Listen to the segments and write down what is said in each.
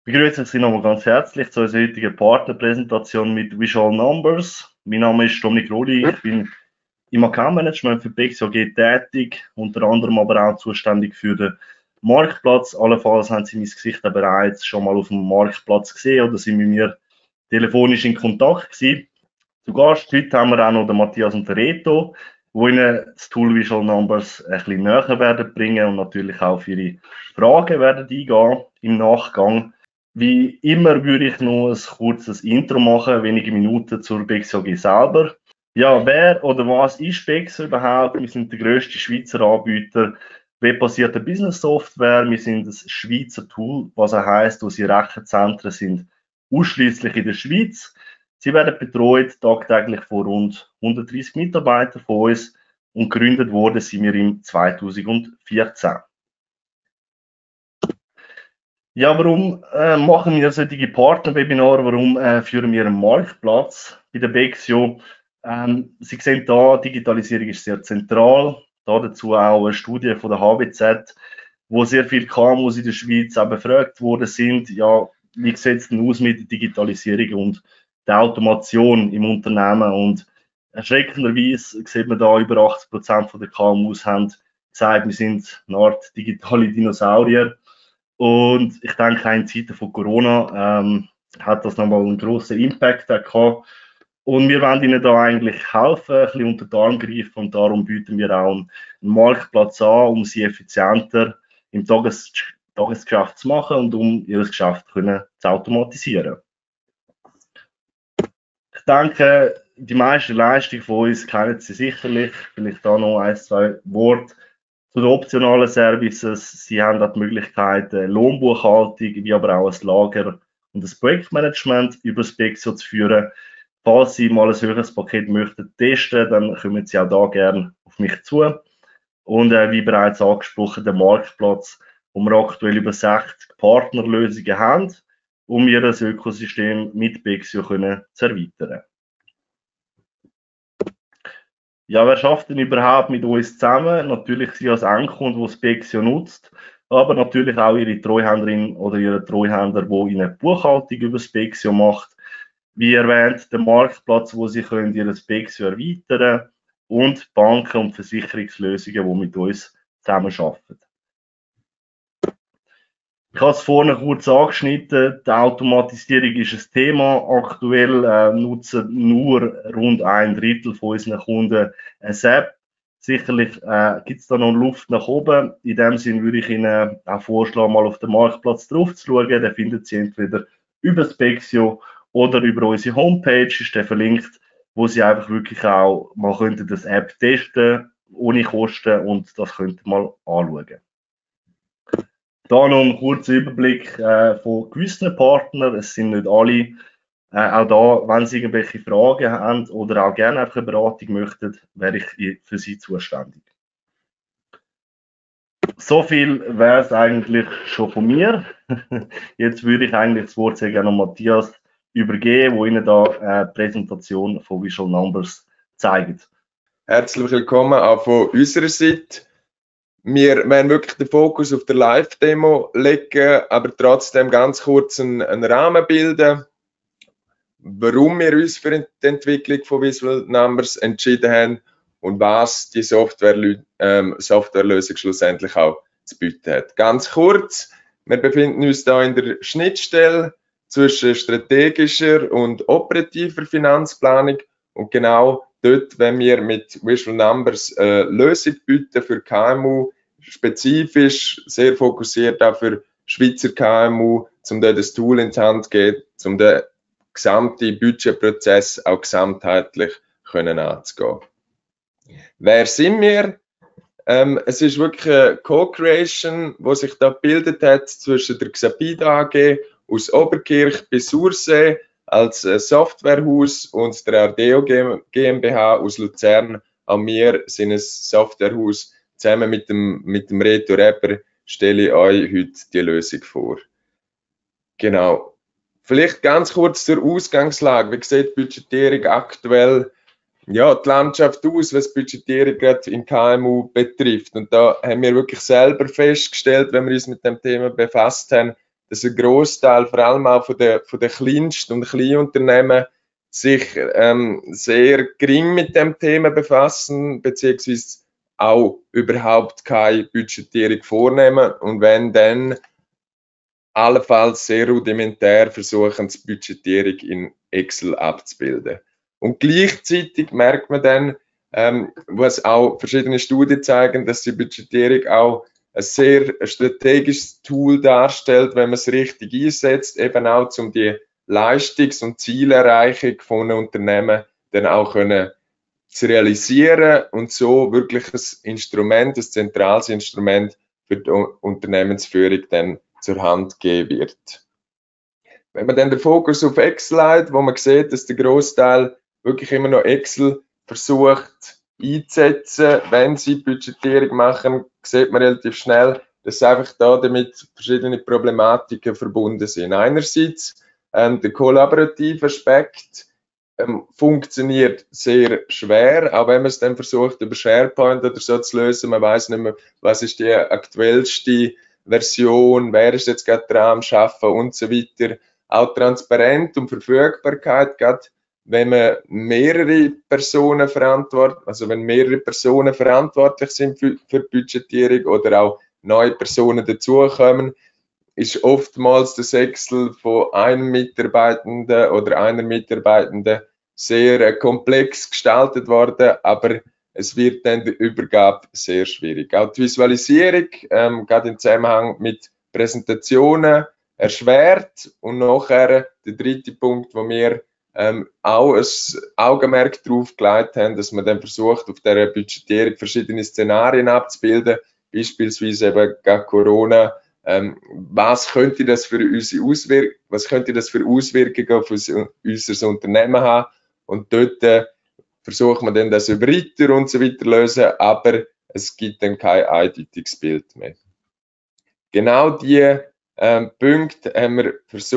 Begrüße Sie nochmal ganz herzlich zu unserer heutigen Partnerpräsentation mit Visual Numbers. Mein Name ist Dominik Rudi, ich bin im Account-Management für Bexio AG tätig, unter anderem aber auch zuständig für den Marktplatz. Allenfalls haben Sie mein Gesicht ja bereits schon mal auf dem Marktplatz gesehen oder sind mit mir telefonisch in Kontakt gewesen. Zu Gast heute haben wir auch noch den Matthias und den Reto, die Ihnen das Tool Visual Numbers ein bisschen näher werden bringen und natürlich auch auf Ihre Fragen werden eingehen im Nachgang. Wie immer würde ich noch ein kurzes Intro machen, wenige Minuten zur Bexio AG selber. Ja, wer oder was ist Bexio überhaupt? Wir sind der grösste Schweizer Anbieter webbasierter Business Software. Wir sind ein Schweizer Tool, was auch heisst, unsere Rechenzentren sind ausschließlich in der Schweiz. Sie werden betreut tagtäglich von rund 130 Mitarbeitern von uns und gegründet worden sind wir im 2014. Ja, warum machen wir solche Partnerwebinare? Warum führen wir einen Marktplatz bei der Bexio? Sie sehen da, Digitalisierung ist sehr zentral. Da dazu auch eine Studie von der HBZ, wo sehr viele KMUs in der Schweiz auch befragt worden sind. Ja, wie sieht es denn aus mit der Digitalisierung und der Automation im Unternehmen? Und erschreckenderweise sieht man da, über 80% der KMUs haben gesagt, wir sind eine Art digitale Dinosaurier. Und ich denke, auch in Zeiten von Corona hat das nochmal einen grossen Impact gehabt. Und wir wollen ihnen da eigentlich helfen, ein bisschen unter die Arme greifen und darum bieten wir auch einen Marktplatz an, um sie effizienter im Tagesgeschäft zu machen und um ihr Geschäft zu automatisieren. Ich denke, die meisten Leistungen von uns kennen Sie sicherlich. Vielleicht da noch ein, zwei Worte zu den optionalen Services. Sie haben auch die Möglichkeit, Lohnbuchhaltung, wie aber auch ein Lager und das Projektmanagement über das Bexio zu führen. Falls Sie mal ein höheres Paket möchten testen, dann kommen Sie auch da gerne auf mich zu. Und wie bereits angesprochen, der Marktplatz, wo wir aktuell über 60 Partnerlösungen haben, um ihr das Ökosystem mit Bexio zu erweitern. Ja, wer schafft denn überhaupt mit uns zusammen? Natürlich Sie als Endkunde, der das Bexio nutzt, aber natürlich auch Ihre Treuhänderin oder Ihre Treuhänder, der Ihnen Buchhaltung über das Bexio macht. Wie erwähnt, der Marktplatz, wo Sie können Ihr Bexio erweitern und Banken und Versicherungslösungen, die mit uns zusammenarbeiten. Ich habe es vorhin kurz angeschnitten, die Automatisierung ist ein Thema. Aktuell nutzen nur rund 1/3 von unseren Kunden eine App. Sicherlich gibt es da noch Luft nach oben. In dem Sinne würde ich Ihnen auch vorschlagen, mal auf den Marktplatz drauf zu schauen. Den finden Sie entweder über das Bexio oder über unsere Homepage, ist der verlinkt, wo Sie einfach wirklich auch mal könnten das App testen, ohne Kosten und das könnten mal anschauen. Da noch ein kurzer Überblick von gewissen Partnern. Es sind nicht alle. Auch da, wenn Sie irgendwelche Fragen haben oder auch gerne einfach eine Beratung möchten, wäre ich für Sie zuständig. So viel wäre es eigentlich schon von mir. Jetzt würde ich eigentlich das Wort sehr gerne an Matthias übergeben, wo Ihnen da eine Präsentation von Visual Numbers zeigt. Herzlich willkommen auch von unserer Seite. Wir werden wirklich den Fokus auf der Live-Demo legen, aber trotzdem ganz kurz einen Rahmen bilden, warum wir uns für die Entwicklung von Visual Numbers entschieden haben und was die Softwarelösung schlussendlich auch zu bieten hat. Ganz kurz, wir befinden uns da in der Schnittstelle zwischen strategischer und operativer Finanzplanung und genau dort, wenn wir mit Visual Numbers Lösung bieten für KMU, spezifisch sehr fokussiert auch für Schweizer KMU, um dort das Tool in die Hand zu geben, um den gesamten Budgetprozess auch gesamtheitlich anzugehen. Wer sind wir? Es ist wirklich eine Co-Creation, die sich da gebildet hat zwischen der Xapida AG aus Oberkirch bis Sursee als Softwarehaus und der Ardeo GmbH aus Luzern. Auch wir sind ein Softwarehaus. Zusammen mit dem Reto Rapper stelle ich euch heute die Lösung vor. Genau. Vielleicht ganz kurz zur Ausgangslage. Wie sieht die Budgetierung aktuell, ja, die Landschaft aus, was die Budgetierung gerade in KMU betrifft? Und da haben wir wirklich selber festgestellt, wenn wir uns mit dem Thema befasst haben, dass ein Grossteil, vor allem auch von den kleinsten und Kleinunternehmen, sich sehr gering mit dem Thema befassen, beziehungsweise auch überhaupt keine Budgetierung vornehmen und wenn dann allenfalls sehr rudimentär versuchen, die Budgetierung in Excel abzubilden. Und gleichzeitig merkt man dann, was auch verschiedene Studien zeigen, dass die Budgetierung auch ein sehr strategisches Tool darstellt, wenn man es richtig einsetzt, eben auch um die Leistungs- und Zielerreichung von einem Unternehmen dann auch können zu realisieren und so wirklich ein Instrument, ein zentrales Instrument für die Unternehmensführung dann zur Hand geben wird. Wenn man dann den Fokus auf Excel hat, wo man sieht, dass der Großteil wirklich immer noch Excel versucht einzusetzen, wenn sie Budgetierung machen, sieht man relativ schnell, dass einfach da damit verschiedene Problematiken verbunden sind. Einerseits der kollaborative Aspekt funktioniert sehr schwer, auch wenn man es dann versucht über SharePoint oder so zu lösen, man weiß nicht mehr, was ist die aktuellste Version, wer ist jetzt gerade dran am Schaffen und so weiter. Auch Transparenz und Verfügbarkeit, gerade wenn man mehrere Personen verantwortlich sind für die Budgetierung oder auch neue Personen dazukommen, ist oftmals das Excel von einem Mitarbeitenden oder einer Mitarbeitenden sehr komplex gestaltet worden, aber es wird dann die Übergabe sehr schwierig. Auch die Visualisierung, gerade im Zusammenhang mit Präsentationen, erschwert. Und nachher der dritte Punkt, wo wir auch ein Augenmerk darauf gelegt haben, dass man dann versucht, auf dieser Budgetierung verschiedene Szenarien abzubilden, beispielsweise eben gegen Corona. Was könnte das für Auswirkungen auf unser Unternehmen haben? Und dort versucht man dann das über Ritter und so weiter lösen, aber es gibt dann kein eindeutiges Bild mehr. Genau die Punkte haben wir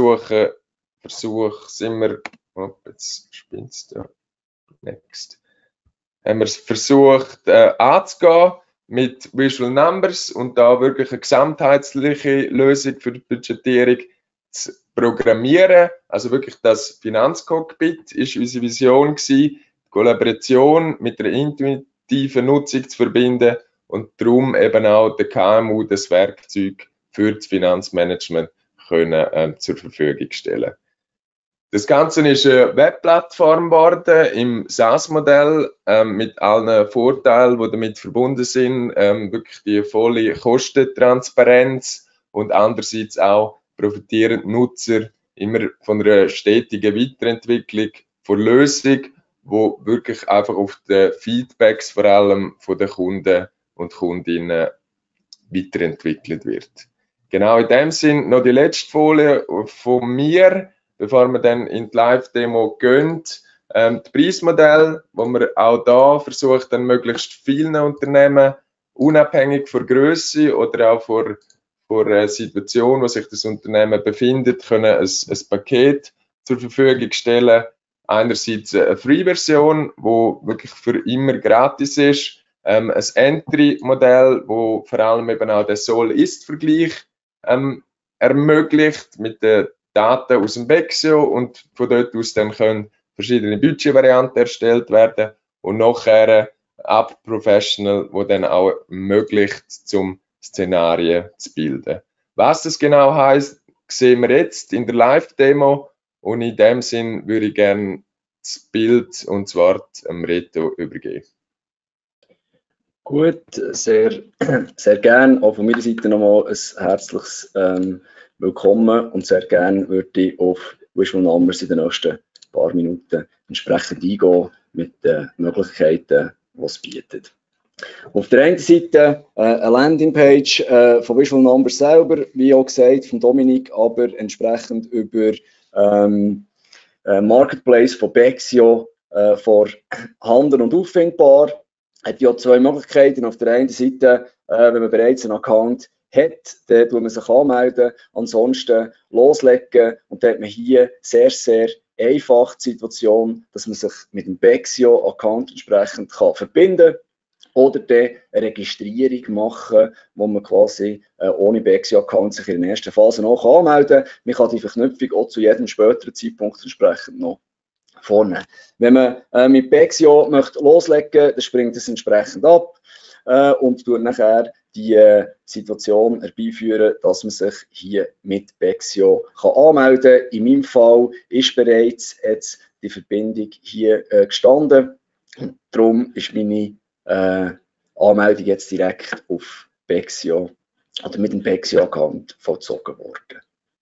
haben wir versucht anzugehen mit Visual Numbers und da wirklich eine gesamtheitliche Lösung für die Budgetierung zu programmieren. Also wirklich das Finanzcockpit ist unsere Vision gewesen, Kollaboration mit einer intuitiven Nutzung zu verbinden und darum eben auch der KMU das Werkzeug für das Finanzmanagement können zur Verfügung stellen. Das Ganze ist eine Webplattform geworden im SaaS-Modell mit allen Vorteilen, die damit verbunden sind, wirklich die volle Kostentransparenz und andererseits auch profitieren die Nutzer immer von einer stetigen Weiterentwicklung von Lösung, wo wirklich einfach auf den Feedbacks vor allem von den Kunden und Kundinnen weiterentwickelt wird. Genau in dem Sinn noch die letzte Folie von mir, bevor wir dann in die Live-Demo gehen. Das Preismodell, wo wir auch da versucht, dann möglichst vielen Unternehmen, unabhängig von Größe oder auch von der Situation, wo sich das Unternehmen befindet, können ein Paket zur Verfügung stellen. Einerseits eine Free-Version, wo wirklich für immer gratis ist, ein Entry-Modell, wo vor allem eben auch den Soll-Ist-Vergleich ermöglicht mit den Daten aus dem Bexio und von dort aus dann können verschiedene Budgetvarianten erstellt werden und nachher App Professional, wo dann auch ermöglicht, zum Szenarien zu bilden. Was das genau heißt, sehen wir jetzt in der Live-Demo und in dem Sinn würde ich gerne das Bild und das Wort am Reto übergeben. Gut, sehr gern. Auch von meiner Seite nochmal ein herzliches Willkommen und sehr gern würde ich auf Visual Numbers in den nächsten paar Minuten entsprechend eingehen mit den Möglichkeiten, die es bietet. Auf der einen Seite eine Landingpage von Visual Numbers selber, wie auch gesagt von Dominik, aber entsprechend über Marketplace von Bexio vorhanden und auffindbar. Hat ja zwei Möglichkeiten. Auf der einen Seite, wenn man bereits einen Account hat, dann tut man sich anmelden, ansonsten loslegen und dann hat man hier sehr einfach die Situation, dass man sich mit dem Bexio-Account entsprechend verbinden kann. oder dann eine Registrierung machen, wo man quasi ohne Bexio-Account sich in der ersten Phase noch anmelden kann. Man kann die Verknüpfung auch zu jedem späteren Zeitpunkt entsprechend noch vornehmen. Wenn man mit Bexio möchte loslegen, dann springt es entsprechend ab und tut nachher die Situation herbeiführen, dass man sich hier mit Bexio anmelden kann. In meinem Fall ist bereits jetzt die Verbindung hier gestanden. Darum ist meine Anmeldung jetzt direkt auf Bexio oder mit dem Bexio-Account vollzogen worden.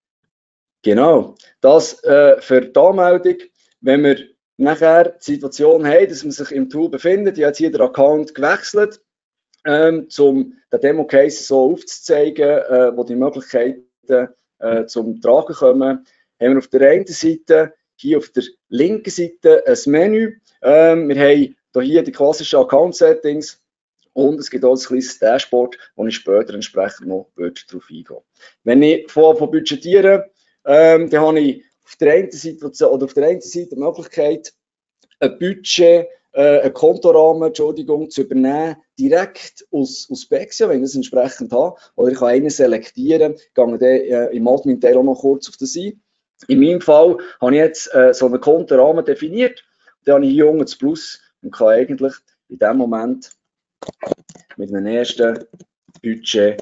Genau, das für die Anmeldung. Wenn wir nachher die Situation haben, dass man sich im Tool befindet, ich habe jetzt hier den Account gewechselt, um den Demo-Case so aufzuzeigen, wo die Möglichkeiten zum Tragen kommen, haben wir auf der einen Seite, hier auf der linken Seite ein Menü. Wir haben hier die klassischen Account-Settings und es gibt auch ein kleines Dashboard, wo ich später entsprechend noch darauf eingehen. Wenn ich von budgetiere, dann habe ich auf der einen Seite die Möglichkeit, ein Budget, einen Kontorahmen, Entschuldigung, zu übernehmen, direkt aus Bexio, wenn ich das entsprechend habe. Oder ich kann einen selektieren, gehe dann im Admin-Teil auch noch kurz auf das ein. In meinem Fall habe ich jetzt so einen Kontorahmen definiert. Dann habe ich hier unten das Plus und kann eigentlich in dem Moment mit einem ersten Budget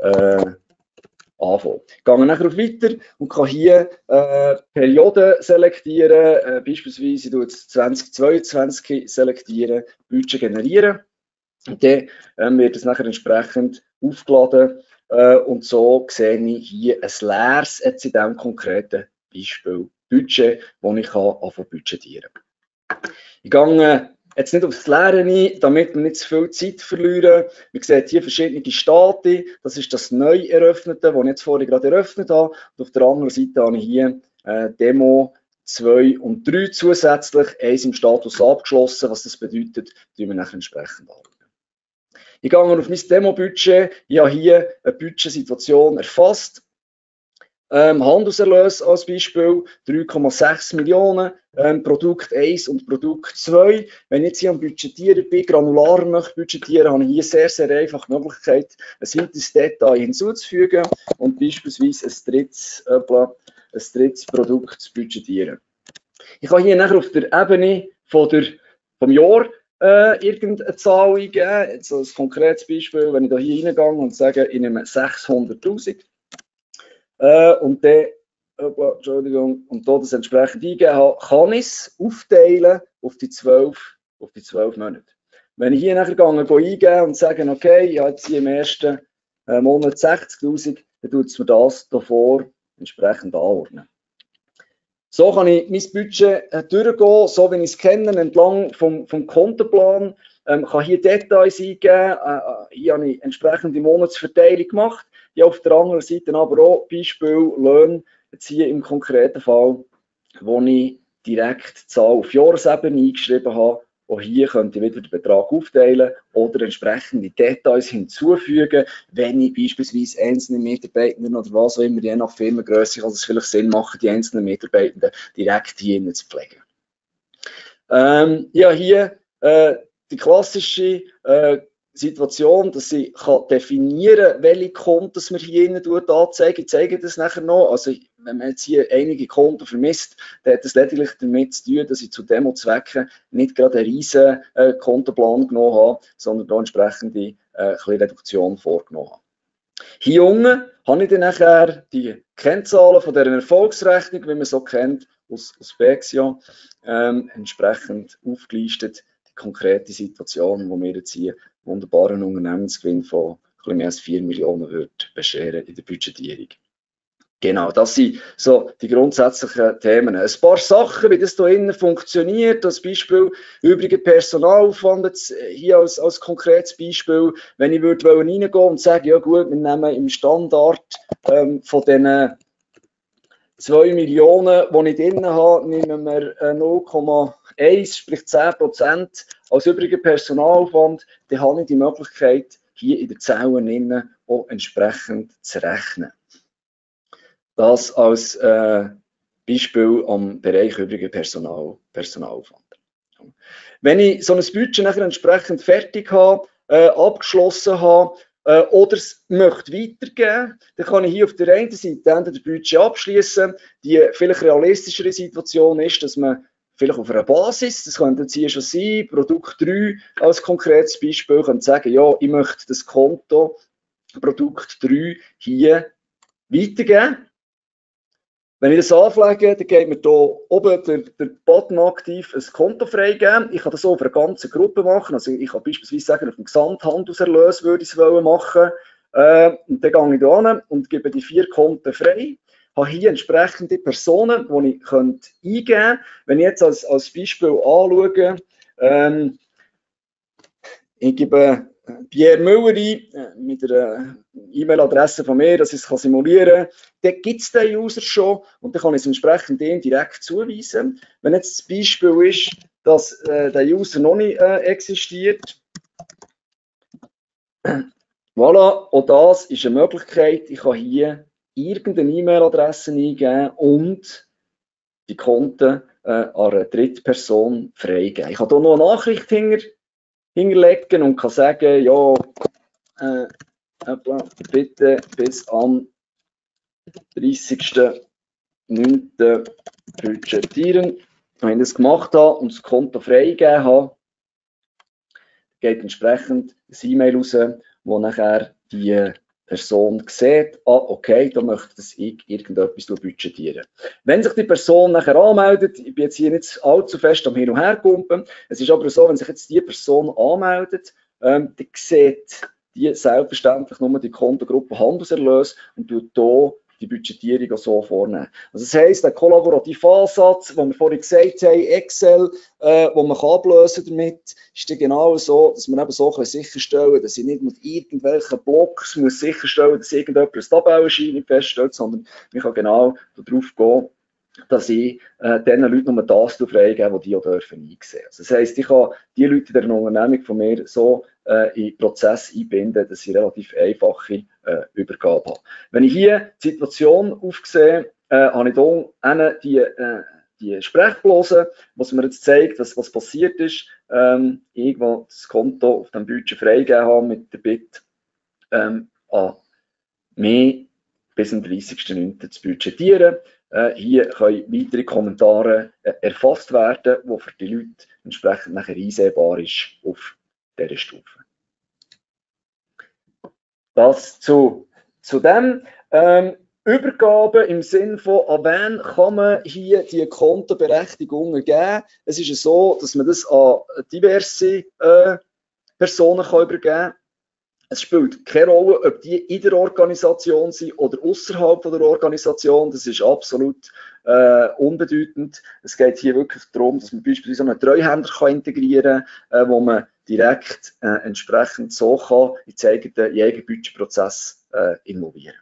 anfangen. Ich gehe nachher auf Weiter und kann hier Perioden selektieren, beispielsweise ich jetzt 2022 selektieren, Budget generieren. Und dann wird es nachher entsprechend aufgeladen und so sehe ich hier ein leeres, jetzt in diesem konkreten Beispiel Budget, das ich anfangen budgetieren kann. Ich gehe jetzt nicht aufs Leere ein, damit wir nicht zu viel Zeit verlieren. Man sieht hier verschiedene Stati. Das ist das neu eröffnete, das ich jetzt vorhin gerade eröffnet habe. Und auf der anderen Seite habe ich hier Demo 2 und 3 zusätzlich. Eins im Status abgeschlossen. Was das bedeutet, tun wir nachher entsprechend anschauen. Ich gehe auf mein Demo-Budget. Ich habe hier eine Budgetsituation erfasst. Handelserlös als Beispiel, 3,6 Millionen, Produkt 1 und Produkt 2. Wenn ich jetzt hier am Budgetieren bin, granular möchte budgetieren, habe ich hier sehr einfach die Möglichkeit, ein weiteres Detail hinzuzufügen und beispielsweise ein drittes Produkt zu budgetieren. Ich kann hier nachher auf der Ebene vom Jahr irgendeine Zahl eingeben. Jetzt als konkretes Beispiel, wenn ich hier reingehe und sage, ich nehme 600'000. Und dann, Entschuldigung, und da das entsprechend eingeben habe, kann ich es aufteilen auf die 12 Monate. Wenn ich hier nachher eingebe und sage, okay, ich habe jetzt hier im ersten Monat 60'000, dann tut es mir das davor entsprechend anordnen. So kann ich mein Budget durchgehen, so wie ich es kenne, entlang vom Kontoplan. Kann hier Details eingeben, hier habe ich entsprechende Monatsverteilung gemacht. Ja, auf der anderen Seite aber auch Beispiel Löhne, jetzt hier im konkreten Fall, wo ich direkt die Zahl auf Jahresebene eingeschrieben habe. Auch hier könnte ich wieder den Betrag aufteilen oder entsprechende Details hinzufügen, wenn ich beispielsweise einzelne Mitarbeitenden oder was auch immer, je nach Firmengröße, kann es vielleicht Sinn machen, die einzelnen Mitarbeitenden direkt hier zu pflegen. Ja, hier die klassische Situation, dass ich definieren kann, welche Konten wir hier anzeigen. Ich zeige das nachher noch. Also, wenn man jetzt hier einige Konten vermisst, dann hat das lediglich damit zu tun, dass ich zu Demo-Zwecken nicht gerade einen riesen Kontenplan genommen habe, sondern da entsprechende Reduktion vorgenommen habe. Hier unten habe ich dann nachher die Kennzahlen von dieser Erfolgsrechnung, wie man so kennt, aus Bexio, entsprechend aufgelistet. Die konkrete Situation, wo wir jetzt hier wunderbaren Unternehmensgewinn von etwas mehr als 4 Millionen wird bescheren in der Budgetierung. Genau, das sind so die grundsätzlichen Themen. Ein paar Sachen, wie das hier innen funktioniert, als Beispiel übrige Personalaufwand, jetzt hier als konkretes Beispiel, wenn ich würde reingehen und sagen, ja gut, wir nehmen im Standard von diesen 2 Millionen, die ich drin habe, nehmen wir 0,1, sprich 10% als übriger Personalaufwand, dann habe ich die Möglichkeit, hier in den Zellen innen auch entsprechend zu rechnen. Das als Beispiel am Bereich übriger Personalaufwand. Wenn ich so ein Budget nachher entsprechend fertig habe, abgeschlossen habe, oder es möchte weitergeben, dann kann ich hier auf der einen Seite entweder das Budget abschließen. Die vielleicht realistischere Situation ist, dass man vielleicht auf einer Basis, das könnte jetzt hier schon sein, Produkt 3 als konkretes Beispiel, könnte sagen, ja, ich möchte das Konto Produkt 3 hier weitergeben. Wenn ich das anpflege, dann geht mir hier oben der Button aktiv ein Konto freigeben. Ich kann das auch auf einer ganzen Gruppe machen. Also ich kann beispielsweise sagen, auf dem Gesamthandelserlös würde ich es machen. Und dann gehe ich hier hin und gebe die 4 Konten frei. Ich habe hier entsprechende Personen, die ich eingeben könnte. Wenn ich jetzt als Beispiel anschaue, ich gebe Pierre Müller ein, mit einer E-Mail-Adresse von mir, dass ich es simulieren kann, dann gibt es den User schon und dann kann ich es entsprechend dem direkt zuweisen. Wenn jetzt das Beispiel ist, dass der User noch nicht existiert, voilà, auch das ist eine Möglichkeit. Ich kann hier irgendeine E-Mail-Adresse eingeben und die Konten an eine Drittperson freigeben. Ich kann hier noch eine Nachricht hinterlegen und kann sagen, ja, bitte bis am 30.09. budgetieren. Wenn ich das gemacht habe und das Konto freigegeben habe, geht entsprechend ein E-Mail raus, wo nachher die Person sieht, okay, da möchte ich irgendetwas budgetieren. Wenn sich die Person nachher anmeldet, ich bin jetzt hier nicht allzu fest am Hin- und Herkumpen, es ist aber so, wenn sich jetzt die Person anmeldet, dann sieht die selbstverständlich nur die Kontogruppe Handelserlös und tut hier die Budgetierung auch so vornehmen. Also das heisst, der kollaborative Ansatz, den wir vorhin gesagt haben, Excel, wo man ablösen damit, ist dann genau so, dass man eben so sicherstellen kann, dass ich nicht mit irgendwelchen Blocks muss sicherstellen, dass irgendjemand eine Tabellenscheinung feststellt, sondern man kann genau darauf gehen, dass ich diesen Leuten nur das freigeben, die auch einsehen dürfen. Also das heisst, ich kann die Leute in der Unternehmung von mir so in den Prozess einbinden, dass ich relativ einfache Übergabe habe. Wenn ich hier die Situation aufsehe, habe ich hier die Sprechblase, was mir jetzt zeigt, was passiert ist. Irgendwo das Konto auf dem Budget freigegeben haben mit der Bitte an mich bis am 30.09. zu budgetieren. Hier können weitere Kommentare erfasst werden, die für die Leute entsprechend nachher einsehbar ist auf dieser Stufe. Das zu dem. Übergaben im Sinne von, an wen kann man hier die Kontoberechtigungen geben? Es ist so, dass man das an diverse Personen kann übergeben kann. Es spielt keine Rolle, ob die in der Organisation sind oder außerhalb der Organisation. Das ist absolut unbedeutend. Es geht hier wirklich darum, dass man beispielsweise einen Treuhänder integrieren kann, wo man direkt entsprechend so kann in den eigenen Budgetprozess involvieren.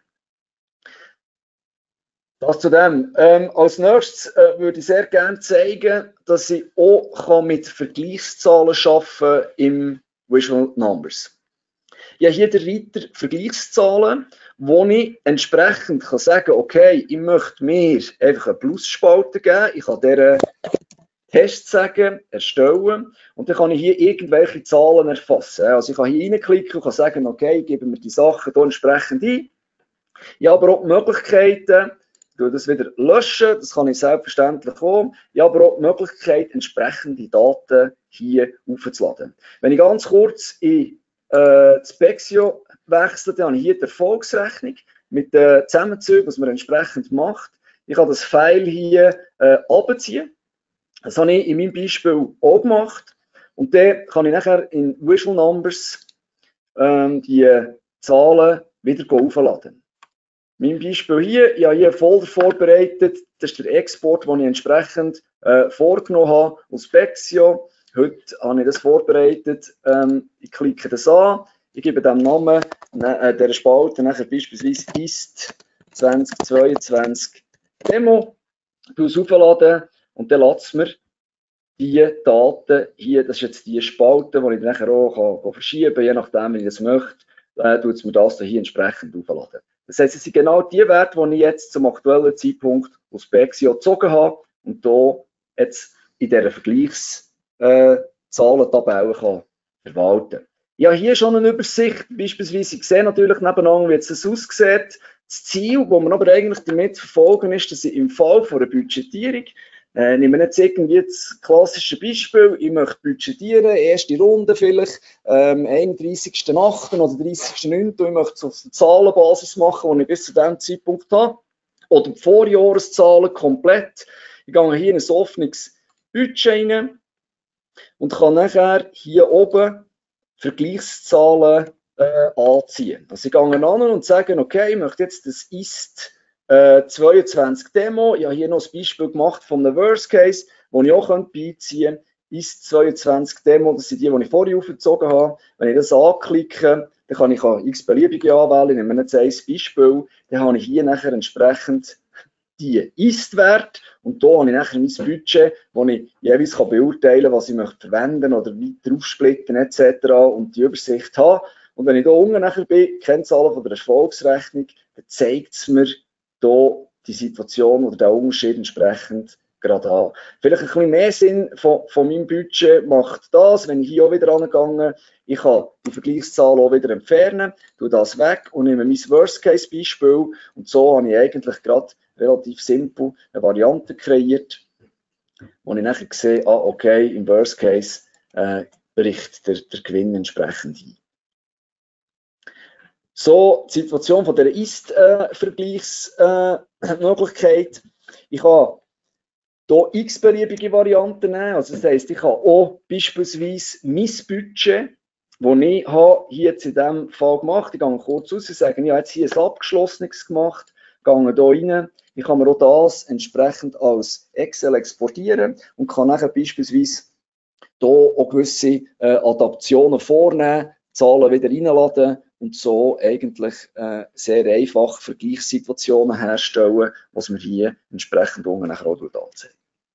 Das zu dem. Als nächstes würde ich sehr gerne zeigen, dass ich auch mit Vergleichszahlen arbeiten kann im Visual Numbers. Ich habe hier den Reiter Vergleichszahlen, wo ich entsprechend kann sagen, okay, ich möchte mir einfach eine Plusspalte geben, ich kann dieser Test sagen, erstellen und dann kann ich hier irgendwelche Zahlen erfassen. Also ich kann hier reinklicken und kann sagen, okay, geben wir die Sachen hier entsprechend ein. Ich habe aber auch die Möglichkeiten, ich tue das wieder löschen, das kann ich selbstverständlich auch. Ich habe aber auch die Möglichkeit, entsprechende Daten hier aufzuladen. Wenn ich ganz kurz in das Bexio wechsle, dann habe ich hier die Erfolgsrechnung mit den Zusammenzügen, was man entsprechend macht. Ich kann das File hier abziehen. Das habe ich in meinem Beispiel auch gemacht. Und dann kann ich nachher in Visual Numbers die Zahlen wieder aufladen. Mein Beispiel hier, ich habe hier einen Folder vorbereitet. Das ist der Export, den ich entsprechend vorgenommen habe aus Bexio. Heute habe ich das vorbereitet. Ich klicke das an, ich gebe dem Namen dieser Spalte nachher beispielsweise ist 2022 Demo, es aufladen und dann lässt es mir die Daten hier, das ist jetzt die Spalte, die ich nachher auch verschieben kann, je nachdem, wie ich das möchte, tut es mir das hier entsprechend aufladen. Das heisst, es sind genau die Werte, die ich jetzt zum aktuellen Zeitpunkt aus Bexio gezogen habe und hier jetzt in dieser Zahlentabelle kann verwalten. Ich habe hier schon eine Übersicht, beispielsweise, ich sehe natürlich nebeneinander, wie jetzt das aussieht. Das Ziel, das man aber eigentlich damit verfolgen, ist, dass ich im Fall von einer Budgetierung, nehmen wir jetzt irgendwie das klassische Beispiel, ich möchte budgetieren, erste Runde vielleicht, 31.08. oder 30.09. Ich möchte es auf der Zahlenbasis machen, die ich bis zu diesem Zeitpunkt habe, oder die Vorjahreszahlen komplett. Ich gehe hier in ein offenes Budget rein und kann nachher hier oben Vergleichszahlen anziehen. Also ich gehe an und sage, okay, ich möchte jetzt das ist 22 Demo. Ich habe hier noch ein Beispiel gemacht von einem Worst Case, das ich auch beiziehen könnte. Ist 22 Demo, das sind die ich vorher aufgezogen habe. Wenn ich das anklicke, dann kann ich x-beliebige anwählen. Ich nehme jetzt ein Beispiel, dann habe ich hier nachher entsprechend die Ist-Wert und da habe ich nachher mein Budget, wo ich jeweils beurteilen kann, was ich möchte verwenden oder weiter aufsplitten etc. und die Übersicht habe. Und wenn ich hier unten nachher bin, Kennzahlen von der Erfolgsrechnung, dann zeigt es mir hier die Situation oder den Unterschied entsprechend gerade an. Vielleicht ein bisschen mehr Sinn von meinem Budget macht das, wenn ich hier auch wieder angegangen, ich kann die Vergleichszahlen auch wieder entfernen, tue das weg und nehme mein Worst-Case-Beispiel und so habe ich eigentlich gerade relativ simpel eine Variante kreiert, wo ich nachher sehe, okay, im Worst Case bricht der Gewinn entsprechend ein. So, die Situation von der Ist-Vergleichsmöglichkeit. Ich kann hier x-beliebige Varianten nehmen, also das heisst, ich kann auch beispielsweise mein Budget, das ich habe, hier jetzt in diesem Fall gemacht, ich gehe kurz raus und sage, ich habe jetzt hier ein abgeschlossenes gemacht, gehe hier rein. Ich kann mir auch das entsprechend als Excel exportieren und kann nachher beispielsweise hier auch gewisse Adaptionen vornehmen, Zahlen wieder reinladen und so eigentlich sehr einfach Vergleichssituationen herstellen, was wir hier entsprechend unten nachher auch anzeigen.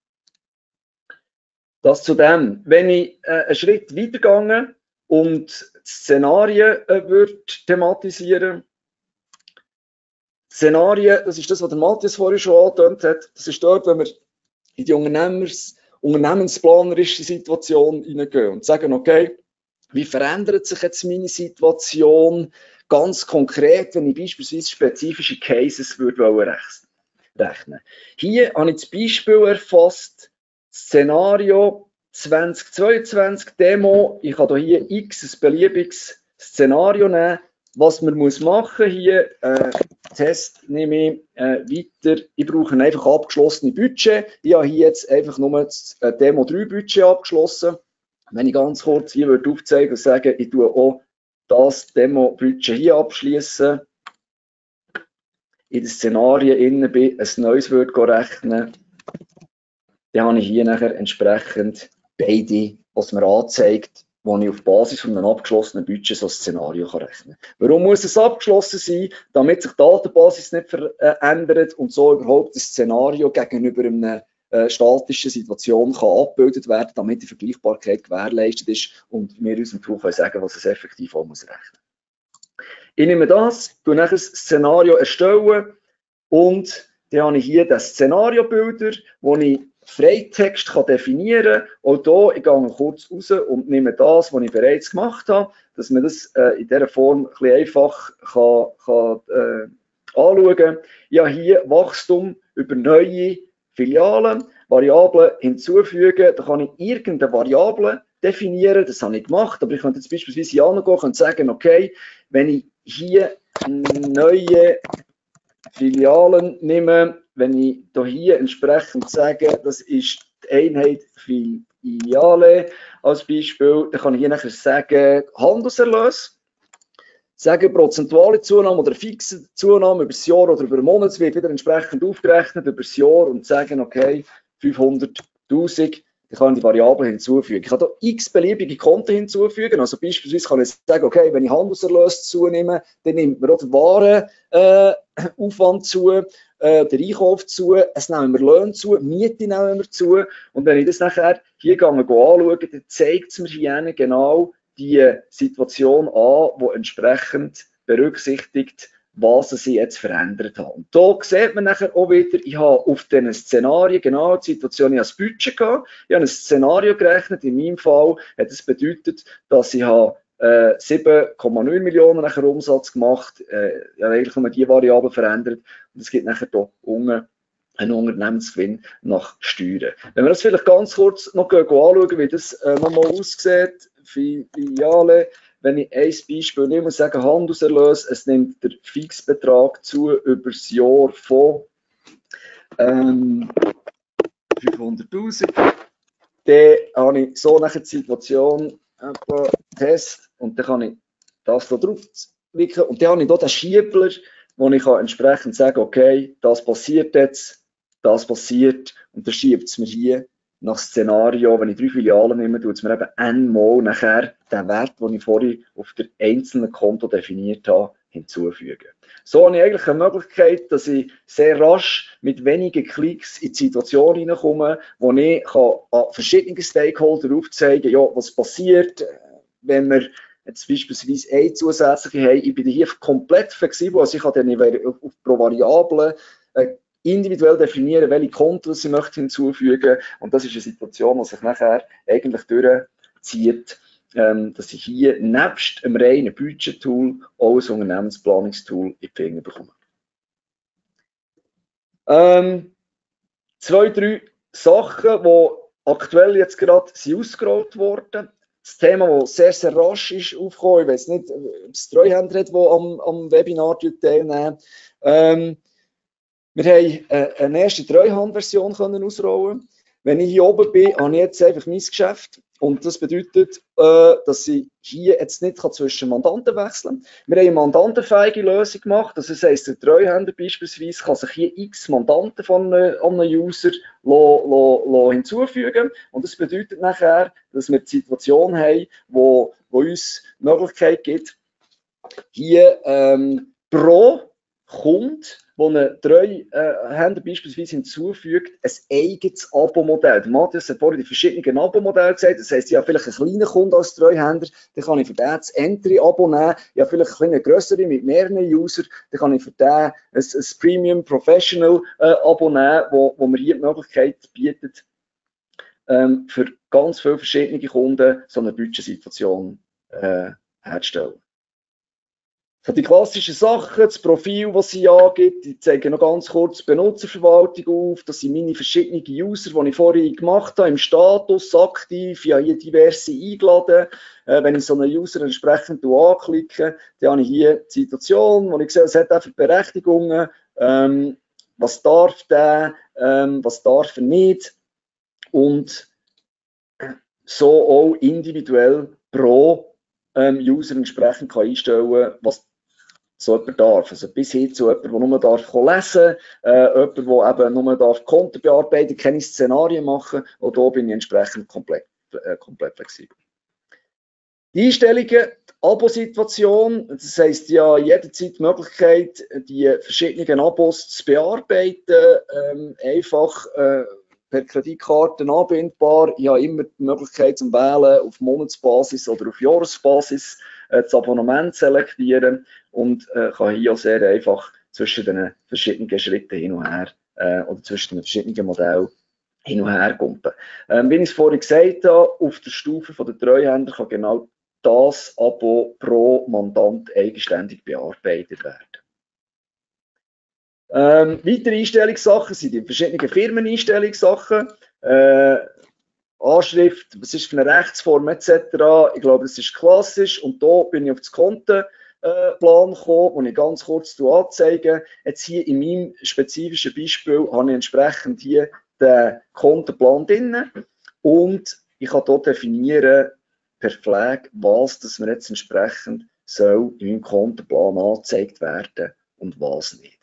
Das zu dem, wenn ich einen Schritt weitergehe und Szenarien thematisieren. Szenarien, das ist das, was der Matthias vorhin schon angetönt hat. Das ist dort, wenn wir in die unternehmensplanerische Situation hineingehen und sagen, okay, wie verändert sich jetzt meine ganz konkret, wenn ich beispielsweise spezifische Cases rechnen. Hier habe ich das Beispiel erfasst, Szenario 2022 Demo. Ich kann hier x ein beliebiges Szenario nehmen. Was man machen hier, Test nehme ich weiter. Ich brauche einfach abgeschlossene Budget. Ich habe hier jetzt einfach nur das Demo 3 Budget abgeschlossen. Wenn ich ganz kurz hier aufzeigen und sagen, ich tue auch das Demo Budget hier abschließen, in den Szenarien innen bin, ein neues rechnen, dann habe ich hier nachher entsprechend beide, was mir anzeigt, wo ich auf Basis von einem abgeschlossenen Budget so ein Szenario rechnen kann. Warum muss es abgeschlossen sein? Damit sich die Datenbasis nicht verändert und so überhaupt das Szenario gegenüber einer statischen Situation kann abgebildet werden, damit die Vergleichbarkeit gewährleistet ist und wir uns im Beruf sagen, was es effektiv auch muss rechnen. Ich nehme das, tue nachher ein Szenario erstellen und dann habe ich hier den Szenariobilder, wo ich Freitext definieren kann. Auch hier, ich gehe kurz raus und nehme das, was ich bereits gemacht habe, dass man das in dieser Form ein bisschen einfach anschauen kann. Ich habe hier Wachstum über neue Filialen, Variablen hinzufügen. Da kann ich irgendeine Variable definieren, das habe ich gemacht, aber ich könnte jetzt beispielsweise hier angehen und sagen, okay, wenn ich hier neue Filialen nehme, wenn ich hier entsprechend sage, das ist die Einheit Filiale als Beispiel, dann kann ich hier nachher sagen, Handelserlös, sagen prozentuale Zunahme oder fixe Zunahme über das Jahr oder über den Monat, es wird wieder entsprechend aufgerechnet über das Jahr und sagen, okay, 500'000, ich kann die Variable hinzufügen. Ich kann hier x beliebige Konten hinzufügen. Also beispielsweise kann ich sagen, okay, wenn ich Handelserlös zunehme, dann nimmt mir auch der Warenaufwand zu, der Einkauf zu, es nehmen wir Löhne zu, Miete nehmen wir zu. Und wenn ich das nachher hier anschaue, dann zeigt es mir hier genau die Situation an, die entsprechend berücksichtigt, was sie jetzt verändert haben. Und da sieht man nachher auch wieder, ich habe auf diesen Szenarien genau die Situation, ich habe das Budget gehabt, ich habe ein Szenario gerechnet, in meinem Fall hat es bedeutet, dass ich habe 7,9 Millionen nachher Umsatz gemacht, ja, eigentlich nur die Variable verändert und es gibt nachher hier unten einen Unternehmensgewinn nach Steuern. Wenn wir das vielleicht ganz kurz noch anschauen, wie das nochmal aussieht, Filiale, wenn ich ein Beispiel nehme und sage Handelserlös, es nimmt der Fixbetrag zu über das Jahr von 500'000, dann habe ich so nachher die Situation, Test, und dann kann ich das hier drauf klicken und dann habe ich hier den Schiebler, wo ich entsprechend sagen kann, okay, das passiert jetzt, das passiert und dann schiebt es mir hier nach Szenario, wenn ich 3 Filialen nehme, tut es mir eben einmal nachher den Wert, den ich vorhin auf der einzelnen Konto definiert habe, hinzufügen. So habe ich eigentlich eine Möglichkeit, dass ich sehr rasch mit wenigen Klicks in die Situation hineinkomme, wo ich an verschiedenen Stakeholder aufzeigen kann, ja, was passiert, wenn wir jetzt beispielsweise eine zusätzliche haben. Ich bin hier komplett flexibel, also ich kann dann pro Variable individuell definieren, welche Konten ich möchte hinzufügen. Und das ist eine Situation, die sich nachher eigentlich durchzieht, dass ich hier nebst einem reinen Budget-Tool auch ein Unternehmensplanungstool in die Finger bekomme. 2, 3 Sachen, die aktuell jetzt gerade ausgerollt wurden. Das Thema, das sehr, sehr rasch ist aufgekommen, ich weiß nicht, ob es Treuhänder hat, die am Webinar teilnehmen. Wir haben eine erste Treuhandversion ausrollen. Wenn ich hier oben bin, habe ich jetzt einfach mein Geschäft. Und das bedeutet, dass ich hier jetzt nicht zwischen Mandanten wechseln kann. Wir haben eine mandantenfähige Lösung gemacht. Das heisst, der Treuhänder beispielsweise kann sich hier x Mandanten von einem User hinzufügen. Und das bedeutet nachher, dass wir die Situation haben, wo uns die Möglichkeit gibt, hier pro Kunde, der einen Treuhänder beispielsweise hinzufügt, ein eigenes Abo-Modell. Matthias hat vorhin die verschiedenen Abo-Modelle gesagt. Das heisst, ich habe vielleicht einen kleinen Kunden als Treuhänder, dann kann ich für den das Entry-Abo nehmen. Ich habe vielleicht eine grössere mit mehreren Usern, dann kann ich für den ein Premium Professional Abo nehmen, wo mir hier die Möglichkeit bietet, für ganz viele verschiedene Kunden so eine Budgetsituation herzustellen. So die klassischen Sachen, das Profil, das sie angibt, ich zeige noch ganz kurz die Benutzerverwaltung auf. Das sind meine verschiedenen User, die ich vorhin gemacht habe, im Status, aktiv, ich habe hier diverse eingeladen. Wenn ich so einen User entsprechend anklicke, dann habe ich hier die Situation, wo ich sehe, was hat er für Berechtigungen, was darf der, was darf er nicht und so auch individuell pro User entsprechend kann einstellen, was so jemand darf. Also bis hin zu jemandem, der nur darf lesen, jemand, der eben nur darf Konten bearbeiten, keine Szenarien machen. Und da bin ich entsprechend komplett flexibel. Die Einstellungen, die Abo-Situation, das heisst ja jederzeit die Möglichkeit, die verschiedenen Abos zu bearbeiten, einfach per Kreditkarte anbindbar. Ich habe immer die Möglichkeit zum Wählen auf Monatsbasis oder auf Jahresbasis das Abonnement selektieren und kann hier auch sehr einfach zwischen den verschiedenen Schritten hin und her oder zwischen den verschiedenen Modellen hin und her gumpen. Wie ich es vorhin gesagt habe, auf der Stufe der Treuhänder kann genau das Abo pro Mandant eigenständig bearbeitet werden. Weitere Einstellungssachen sind die verschiedenen Firmeneinstellungssachen. Anschrift, was ist für eine Rechtsform etc. Ich glaube, das ist klassisch. Und da bin ich auf das Kontenplan gekommen, den ich ganz kurz anzeige. Jetzt hier in meinem spezifischen Beispiel habe ich entsprechend hier den Kontenplan drin. Und ich kann hier definieren, per Flag, was das mir jetzt entsprechend soll in meinem Kontenplan angezeigt werden und was nicht.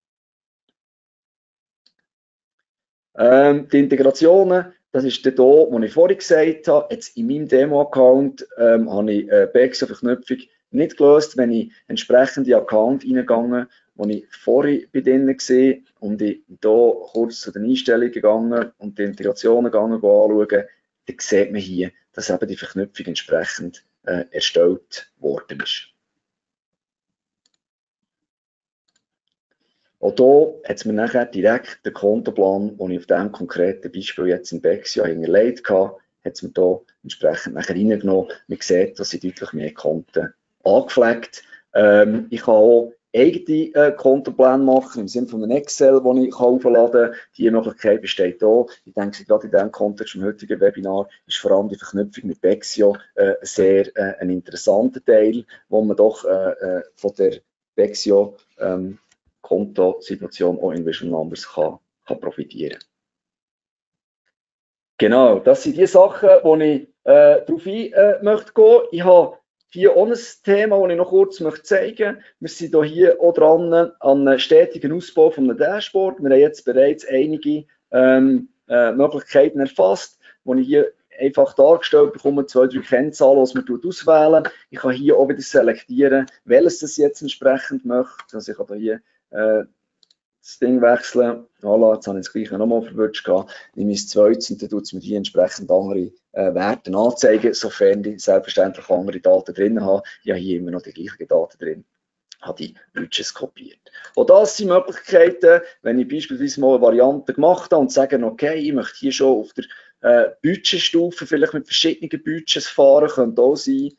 Die Integrationen, das ist der hier, wo ich vorhin gesagt habe, jetzt in meinem Demo-Account habe ich BEXIO-Verknüpfung nicht gelöst, wenn ich entsprechend in den Account reingegangen, wo ich vorhin bei denen gesehen und ich hier kurz zu den Einstellungen gegangen und die Integrationen anschauen, dann sieht man hier, dass eben die Verknüpfung entsprechend erstellt worden ist. Auch hier hat es mir nachher direkt den Kontenplan, den ich auf diesem konkreten Beispiel jetzt in BEXIO hinterlegt habe, hat es mir da entsprechend nachher reingenommen. Man sieht, dass sie deutlich mehr Konten angepflegt. Ich kann auch eigene Kontopläne machen, im Sinne von einem Excel, das ich aufladen kann. Die Möglichkeit besteht auch. Ich denke, gerade in diesem Kontext vom heutigen Webinar ist vor allem die Verknüpfung mit Bexio sehr ein interessanter Teil, wo man doch von der Bexio Kontosituation auch in Visual Numbers kann profitieren. Genau, das sind die Sachen, wo ich darauf ein möchte gehen. Ich habe hier auch ein Thema, das ich noch kurz möchte zeigen möchte. Wir sind hier auch dran an einem stetigen Ausbau von einem Dashboard. Wir haben jetzt bereits einige Möglichkeiten erfasst, die ich hier einfach dargestellt bekomme, 2, 3 Kennzahlen, die man auswählen. Ich kann hier auch wieder selektieren, welches das jetzt entsprechend möchte. Also ich kann hier das Ding wechseln. Voilà, jetzt habe ich das gleiche nochmal verwünscht. Nehme ich das zweite und dann tut es mir hier entsprechend andere Werte anzeigen, sofern ich selbstverständlich andere Daten drin habe. Ich habe hier immer noch die gleichen Daten drin. Habe die Budgets kopiert. Auch das sind Möglichkeiten, wenn ich beispielsweise mal eine Variante gemacht habe und sage, okay, ich möchte hier schon auf der Budgetstufe vielleicht mit verschiedenen Budgets fahren, könnte auch sein.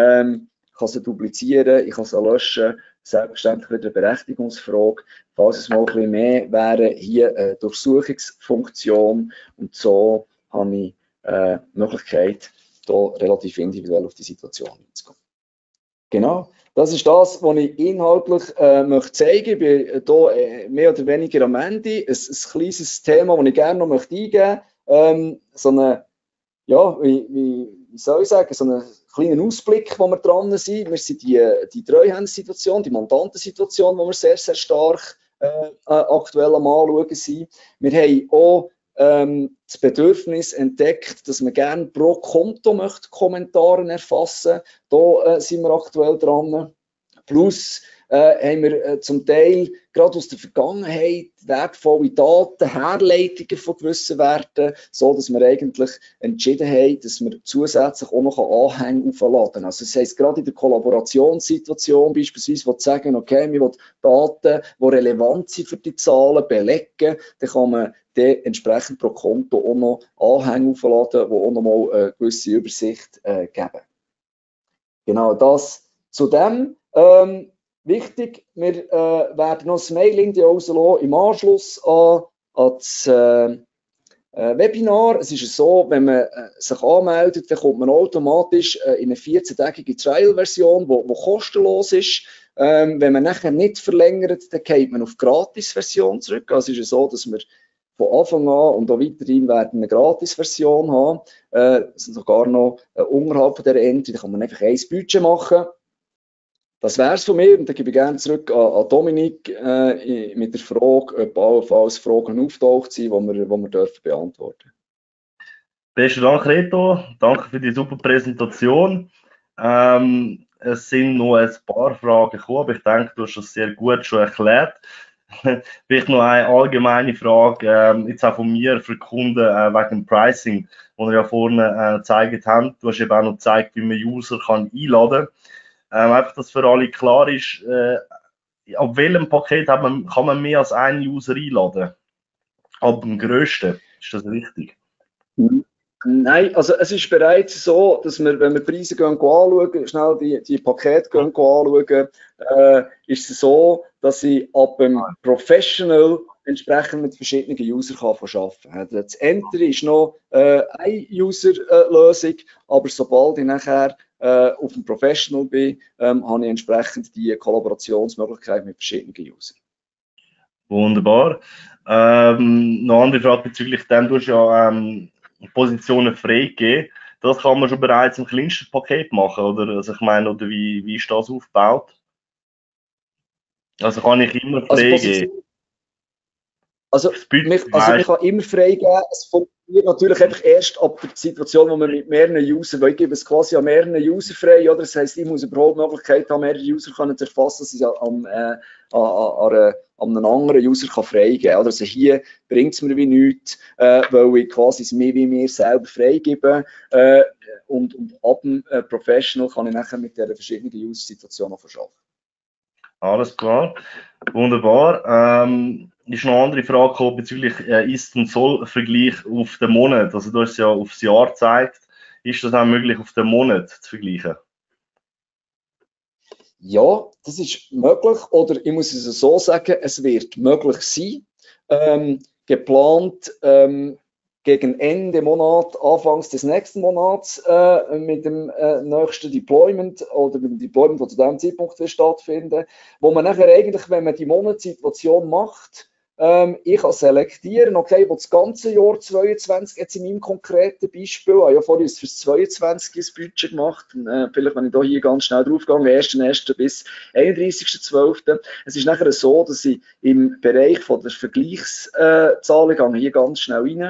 Ich kann sie duplizieren, ich kann sie löschen. Selbstverständlich wieder eine Berechtigungsfrage. Falls es mal ein bisschen mehr wäre, hier eine Durchsuchungsfunktion. Und so habe ich die Möglichkeit, hier relativ individuell auf die Situation einzugehen. Genau, das ist das, was ich inhaltlich möchte zeigen. Ich bin hier mehr oder weniger am Ende. Ein kleines Thema, das ich gerne noch eingeben möchte. So eine, ja, wie soll ich sagen, so einen kleinen Ausblick, wo wir dran sind. Wir sind die Treuhändersituation, die Mandantensituation, wo wir sehr, sehr stark aktuell am Anschauen sind. Wir haben auch das Bedürfnis entdeckt, dass man gerne pro Konto möchte Kommentare erfassen. Da sind wir aktuell dran. Plus haben wir zum Teil gerade aus der Vergangenheit wertvolle Daten, Herleitungen von gewissen Werten, so dass wir eigentlich entschieden haben, dass wir zusätzlich auch noch Anhänge aufladen können. Also das heisst, gerade in der Kollaborationssituation beispielsweise, wo sie sagen, okay, wir wollen Daten, die relevant sind für die Zahlen, belegen, dann kann man dann entsprechend pro Konto auch noch Anhänge aufladen, die auch noch mal eine gewisse Übersicht geben. Genau das zu dem. Wichtig, wir werden noch das Mailing rauslassen im Anschluss an das Webinar. Es ist so, wenn man sich anmeldet, dann kommt man automatisch in eine 14-tägige Trial-Version, die kostenlos ist. Wenn man nachher nicht verlängert, dann geht man auf die Gratis-Version zurück. Also es ist so, dass wir von Anfang an und auch weiterhin werden eine Gratis-Version haben. Sogar noch unterhalb von dieser Entry, da kann man einfach ein Budget machen. Das wäre es von mir und dann gebe ich gerne zurück an Dominik mit der Frage, ob allenfalls Fragen auftaucht sind, die wir dürfen beantworten. Besten Dank, Reto. Danke für die super Präsentation. Es sind noch ein paar Fragen gekommen, aber ich denke, du hast das sehr gut schon erklärt. Vielleicht noch eine allgemeine Frage, jetzt auch von mir für Kunden wegen dem Pricing, das wir ja vorne gezeigt haben. Du hast eben auch noch gezeigt, wie man User kann einladen kann. Einfach, dass für alle klar ist, ab welchem Paket kann man mehr als einen User einladen? Ab dem grössten, ist das richtig? Nein, also es ist bereits so, dass wir, wenn wir die Preise anschauen, schnell die Pakete anschauen, ist es so, dass ich ab dem Professional entsprechend mit verschiedenen Usern arbeiten kann. Das Entry ist noch eine User-Lösung, aber sobald ich nachher auf dem Professional bin, habe ich entsprechend die Kollaborationsmöglichkeit mit verschiedenen Usern. Wunderbar. Noch eine andere Frage bezüglich dem, du hast ja Positionen freigegeben. Das kann man schon bereits im kleinsten Paket machen, oder? Also ich meine, oder wie ist das aufgebaut? Also kann ich immer freigeben? Also man kann immer freigeben. Es funktioniert natürlich einfach erst ab der Situation, wo man mit mehreren Usern, weil ich gebe es quasi an mehreren User frei, oder? Das heisst, ich muss überhaupt die Möglichkeit haben, mehrere User zu erfassen, dass ich an einen anderen User freigeben kann. Also hier bringt es mir wie nichts, weil ich quasi es mir wie mir selber freigebe. Und ab dem Professional kann ich nachher mit dieser verschiedenen User-Situationen arbeiten. Alles klar, wunderbar. ist noch eine andere Frage gekommen bezüglich Ist- und Soll-Vergleich auf den Monat. Also du hast es ja aufs Jahr gezeigt. Ist das auch möglich, auf den Monat zu vergleichen? Ja, das ist möglich, oder ich muss es so sagen, es wird möglich sein. Geplant gegen Ende Monat, Anfangs des nächsten Monats mit dem nächsten Deployment oder mit dem Deployment, das zu diesem Zeitpunkt wird stattfinden, wo man nachher eigentlich, wenn man die Monatssituation macht, ich kann selektieren, okay, wo das ganze Jahr 22, jetzt in meinem konkreten Beispiel, ich habe ja vorhin für das 22 ein Budget gemacht, vielleicht wenn ich da hier ganz schnell draufgehe, 1.1. bis 31.12. Es ist nachher so, dass ich im Bereich von der Vergleichszahlen gehe hier ganz schnell rein.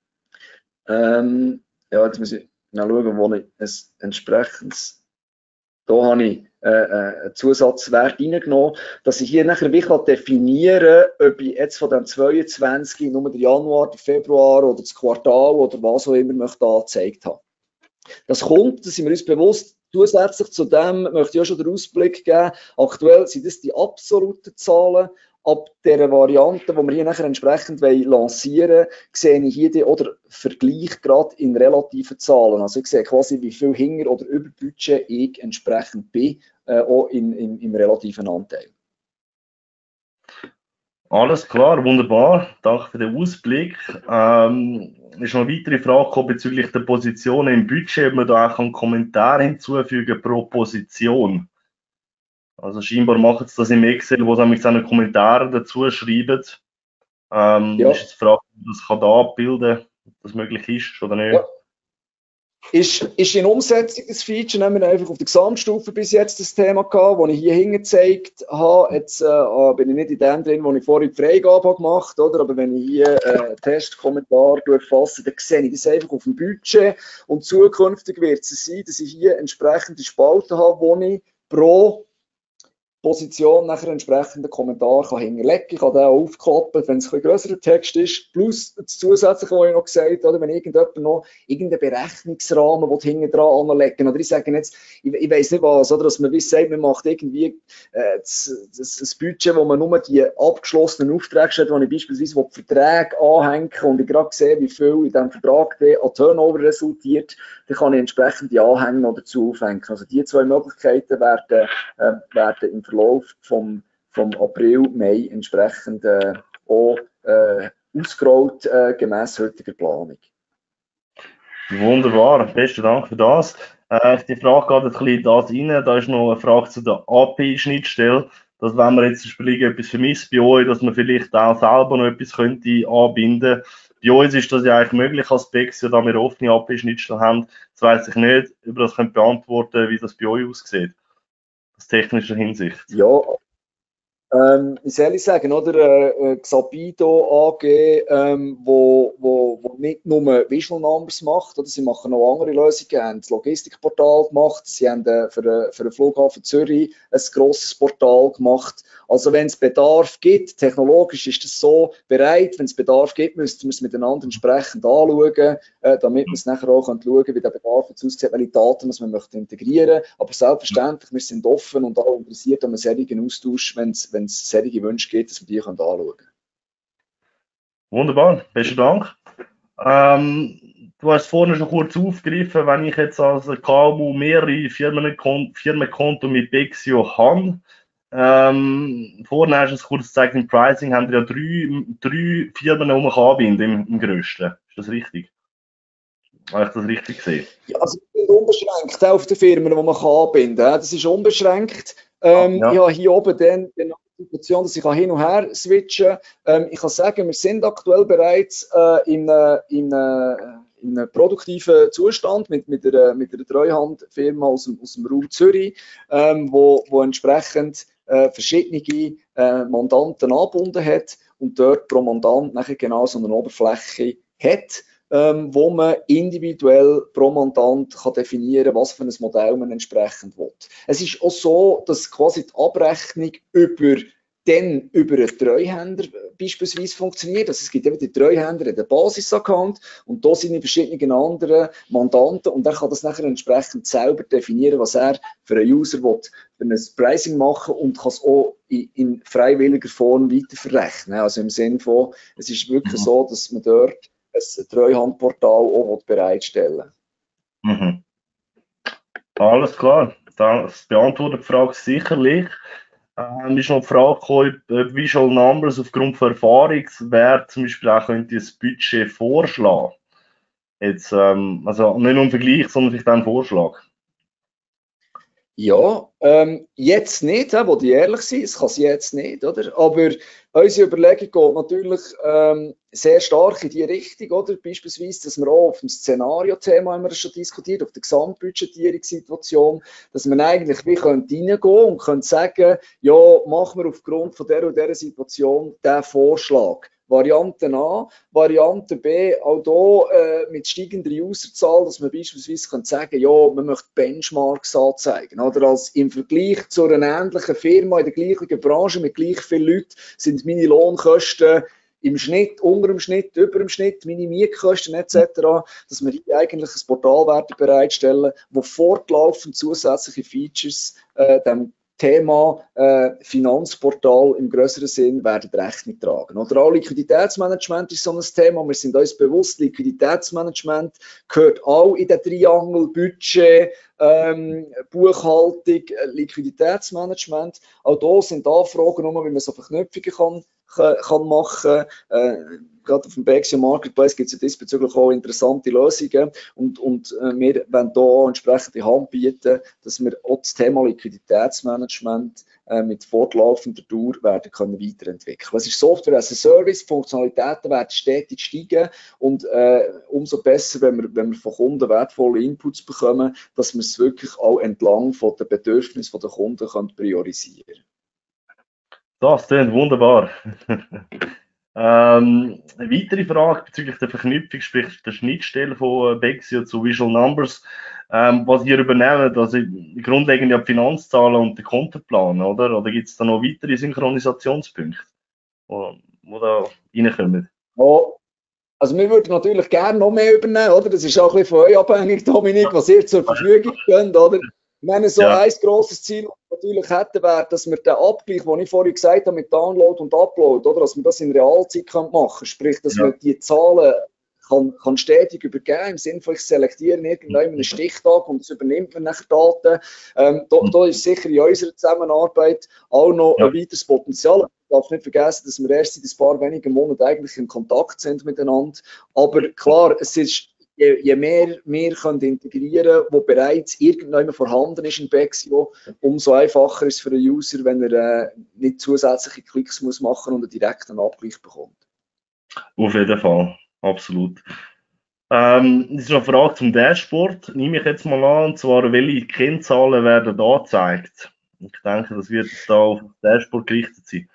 Ja, jetzt muss ich noch schauen, wo ich es entsprechendes. Da habe ich einen Zusatzwert reingenommen, dass ich hier nachher wie definieren kann, ob ich jetzt von dem 22 nur den Januar, den Februar oder das Quartal oder was auch immer möchte angezeigt haben. Das kommt, da sind wir uns bewusst. Zusätzlich zu dem möchte ich auch schon den Ausblick geben. Aktuell sind das die absoluten Zahlen. Ab dieser Variante, die wir hier nachher entsprechend lancieren wollen, sehe ich hier oder Vergleich gerade in relativen Zahlen. Also ich sehe quasi, wie viel hinter oder über Budget ich entsprechend bin, auch im relativen Anteil. Alles klar, wunderbar. Danke für den Ausblick. Ist noch eine weitere Frage gekommen bezüglich der Positionen im Budget, ob man da auch einen Kommentar hinzufügen pro Position. Also scheinbar machen sie das im Excel, wo sie nämlich seine Kommentare dazu schreiben. Ja. Ist jetzt die Frage, ob das kann da abbilden, ob das möglich ist oder nicht. Ja. Ist in Umsetzung das Feature, nehmen wir einfach auf der Gesamtstufe bis jetzt das Thema gehabt, das ich hier hingezeigt habe. Jetzt bin ich nicht in dem drin, wo ich vorhin die Freigabe gemacht habe, oder? Aber wenn ich hier Testkommentar durchfasse, dann sehe ich das einfach auf dem Budget. Und zukünftig wird es sein, dass ich hier entsprechende Spalten habe, wo ich pro Position nachher entsprechenden Kommentar hinterlegen kann. Ich kann den auch aufklappen, wenn es ein bisschen grösserer Text ist. Plus das Zusätzliche, was ich noch gesagt habe, wenn irgendjemand noch irgendeinen Berechnungsrahmen hinten dran anlegen oder ich sage jetzt, ich weiss nicht was, oder dass man wie sagt, man macht irgendwie das Budget, wo man nur die abgeschlossenen Aufträge stellt, wo ich beispielsweise die Verträge anhänge und ich gerade sehe, wie viel in diesem Vertrag an Turnover resultiert, dann kann ich entsprechend die Anhänge noch dazu aufhängen. Also die zwei Möglichkeiten werden im Verlauf vom April, Mai entsprechend auch ausgerollt gemäss heutiger Planung. Wunderbar, besten Dank für das. Die Frage geht ein bisschen das rein. Da ist noch eine Frage zu der API-Schnittstelle. Dass wenn man jetzt etwas vermisst bei euch, dass man vielleicht auch selber noch etwas könnte anbinden. Bei uns ist das ja eigentlich möglich als Bexio, da wir eine offene API-Schnittstelle haben. Jetzt weiss ich nicht, ob ihr das könnt beantworten, wie das bei euch aussieht. Aus technischer Hinsicht. Ja, wie soll ich sagen, oder? Xapido AG, wo nicht nur Visual Numbers macht, oder? Sie machen noch andere Lösungen, sie haben das Logistikportal gemacht, sie haben für den Flughafen Zürich ein grosses Portal gemacht. Also wenn es Bedarf gibt, technologisch ist das so bereit, wenn es Bedarf gibt, müssten wir es miteinander entsprechend anschauen, damit wir es nachher auch schauen können, wie der Bedarf jetzt aussieht, welche Daten man möchte integrieren. Aber selbstverständlich, wir sind offen und auch interessiert an einem solchen Austausch, wenn es solche Wünsche gibt, dass wir die anschauen können. Wunderbar, besten Dank. Du hast vorhin schon kurz aufgegriffen, wenn ich jetzt als KMU mehrere Firmenkonten mit Bexio habe. Vorhin hast du es kurz gezeigt, im Pricing haben wir ja drei Firmen, die man anbinden im Grössten. Ist das richtig? Habe ich das richtig gesehen? Ja, also wir sind unbeschränkt auf die Firmen, die man anbinden kann. Das ist unbeschränkt. Ja. Ich habe hier oben dann die Situation, dass ich hin und her switchen kann. Ich kann sagen, wir sind aktuell bereits in einem produktiven Zustand mit einer Treuhandfirma aus dem Raum Zürich, wo entsprechend verschiedene Mandanten angebunden hat und dort pro Mandant nachher genau so eine Oberfläche hat, wo man individuell pro Mandant kann definieren kann, was für ein Modell man entsprechend will. Es ist auch so, dass quasi die Abrechnung über einen Treuhänder beispielsweise funktioniert. Also es gibt eben den Treuhänder, den Basis-Account und da sind die verschiedenen anderen Mandanten und er kann das nachher entsprechend selber definieren, was er für einen User will, für ein Pricing machen und kann es auch in freiwilliger Form weiterverrechnen. Also im Sinne von, es ist wirklich so, dass man dort ein Treuhandportal auch bereitstellen will. Alles klar, das beantwortet die Frage sicherlich. Ist noch die Frage gekommen, ob Visual Numbers aufgrund von Erfahrungswert zum Beispiel auch könnte ein Budget vorschlagen. Jetzt, also nicht nur ein Vergleich, sondern vielleicht auch ein Vorschlag. Ja, jetzt nicht, wo die ehrlich sind, das kann sie jetzt nicht, oder? Aber unsere Überlegung geht natürlich sehr stark in die Richtung, oder? Beispielsweise, dass wir auch auf dem Szenario-Thema haben wir das schon diskutiert, auf der Gesamtbudgetierungssituation, dass man eigentlich wie könnte reingehen und könnte sagen, ja, machen wir aufgrund von der und der Situation diesen Vorschlag. Variante A, Variante B, auch hier mit steigender Userzahl, dass man beispielsweise kann sagen, ja, man möchte Benchmarks anzeigen. Oder als im Vergleich zu einer ähnlichen Firma in der gleichen Branche mit gleich vielen Leuten sind meine Lohnkosten im Schnitt, unter dem Schnitt, über dem Schnitt, meine Mietkosten etc., dass wir hier eigentlich ein Portal bereitstellen, wo fortlaufend zusätzliche Features dem Thema Finanzportal im größeren Sinn werden Rechnung tragen. Oder auch Liquiditätsmanagement ist so ein Thema. Wir sind uns bewusst, Liquiditätsmanagement gehört auch in den Triangel Budget, Buchhaltung, Liquiditätsmanagement. Auch da sind Anfragen, wie man so Verknüpfungen kann machen. Gerade auf dem Bexio Marketplace gibt es ja diesbezüglich auch interessante Lösungen und wir wollen hier entsprechend die Hand bieten, dass wir auch das Thema Liquiditätsmanagement mit fortlaufender Dauer werden können weiterentwickeln. Es ist Software as a Service, Funktionalitäten werden stetig steigen und umso besser, wenn wir von Kunden wertvolle Inputs bekommen, dass wir es wirklich auch entlang von den Bedürfnissen der Kunden können priorisieren können. Das klingt wunderbar. Eine weitere Frage bezüglich der Verknüpfung, sprich der Schnittstelle von Bexio zu Visual Numbers, was ihr übernehmt, also grundlegend ja die Finanzzahlen und den Kontenplan, oder? Oder gibt es da noch weitere Synchronisationspunkte, die da reinkommen? Ja, also wir würden natürlich gerne noch mehr übernehmen, oder? Das ist auch ein bisschen von euch abhängig, Dominik, was ihr zur Verfügung könnt, oder? Ich meine, so ein grosses Ziel, das wir natürlich hätten, wäre, dass wir den Abgleich, den ich vorhin gesagt habe, mit Download und Upload, oder? Dass wir das in Realzeit machen können. Sprich, dass man die Zahlen kann stetig übergeben, im Sinne von, ich selektiere irgendwann einen Stichtag und es übernimmt man nachher Daten. Da ist sicher in unserer Zusammenarbeit auch noch ein weiteres Potenzial. Ich darf nicht vergessen, dass wir erst seit ein paar wenigen Monaten eigentlich in Kontakt sind miteinander. Aber klar, es ist je mehr wir können integrieren, wo bereits irgendjemand vorhanden ist in Bexio, umso einfacher ist es für den User, wenn er nicht zusätzliche Klicks muss machen und einen direkten Abgleich bekommt. Auf jeden Fall, absolut. Das ist noch eine Frage zum Dashboard, nehme ich jetzt mal an, und zwar, welche Kennzahlen werden da gezeigt? Ich denke, das wird da auf das Dashboard gerichtet sein.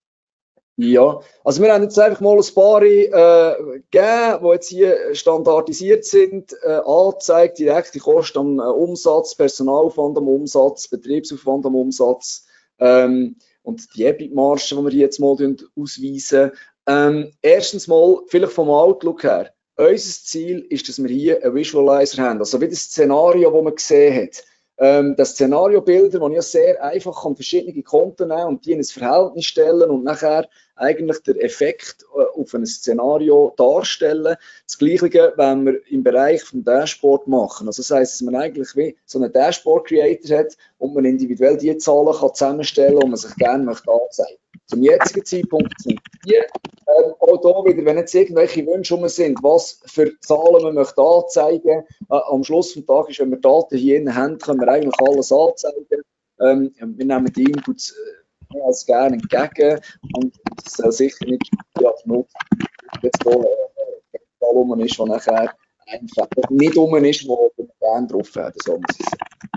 Ja, also wir haben jetzt einfach mal ein paar gegeben, die jetzt hier standardisiert sind, angezeigt, direkte Kosten am Umsatz, Personalaufwand am Umsatz, Betriebsaufwand am Umsatz und die EBIT-Marge, die wir hier jetzt mal ausweisen. Erstens mal, vielleicht vom Outlook her, unser Ziel ist, dass wir hier einen Visualizer haben, also wie das Szenario, das man gesehen hat. Das Szenariobilder, wo ich sehr einfach an verschiedene Konten nehmen und die in ein Verhältnis stellen und nachher eigentlich den Effekt auf ein Szenario darstellen. Das Gleiche, wenn wir im Bereich vom Dashboard machen. Also das heisst, dass man eigentlich wie so einen Dashboard-Creator hat und man individuell die Zahlen kann zusammenstellen kann, die man sich gerne möchte anzeigen. Zum jetzigen Zeitpunkt sind die auch da wieder, wenn jetzt irgendwelche Wünsche rum sind, was für Zahlen man möchte anzeigen. Am Schluss des Tages, wenn wir Daten hier in der Hand haben, können wir eigentlich alles anzeigen. Wir nehmen die Inputs mehr als gerne entgegen und es soll sicher nicht genug jetzt hier Zahl rum ist, die nachher einfach nicht rum ist, wo wir gerne drauf werden. So muss ich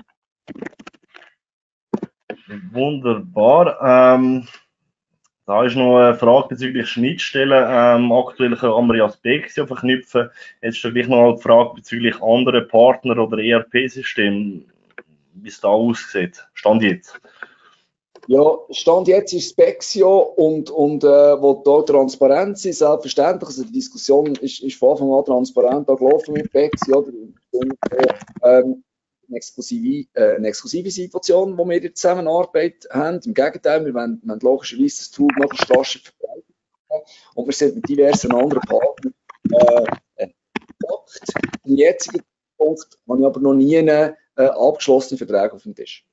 sagen. Wunderbar. Da ist noch eine Frage bezüglich Schnittstellen. Aktuell kann man ja das Bexio verknüpfen. Jetzt ist gleich noch die Frage bezüglich anderen Partner oder ERP-Systemen, wie es da aussieht. Stand jetzt. Ja, Stand jetzt ist Spexio und wo da Transparenz ist, selbstverständlich. Also die Diskussion ist von Anfang an transparent da gelaufen mit Spexio. Eine exklusive Situation, wo wir in der Zusammenarbeit haben. Im Gegenteil, wir wollen logischerweise das Tool möglichst rasch verbreiten. Und wir sind mit diversen anderen Partnern Kontakt. Im jetzigen Punkt habe ich aber noch nie einen abgeschlossenen Vertrag auf dem Tisch.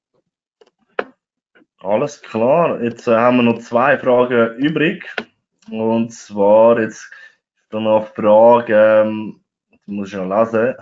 Alles klar. Jetzt haben wir noch 2 Fragen übrig. Und zwar jetzt dann noch eine Frage, das muss ich noch lesen.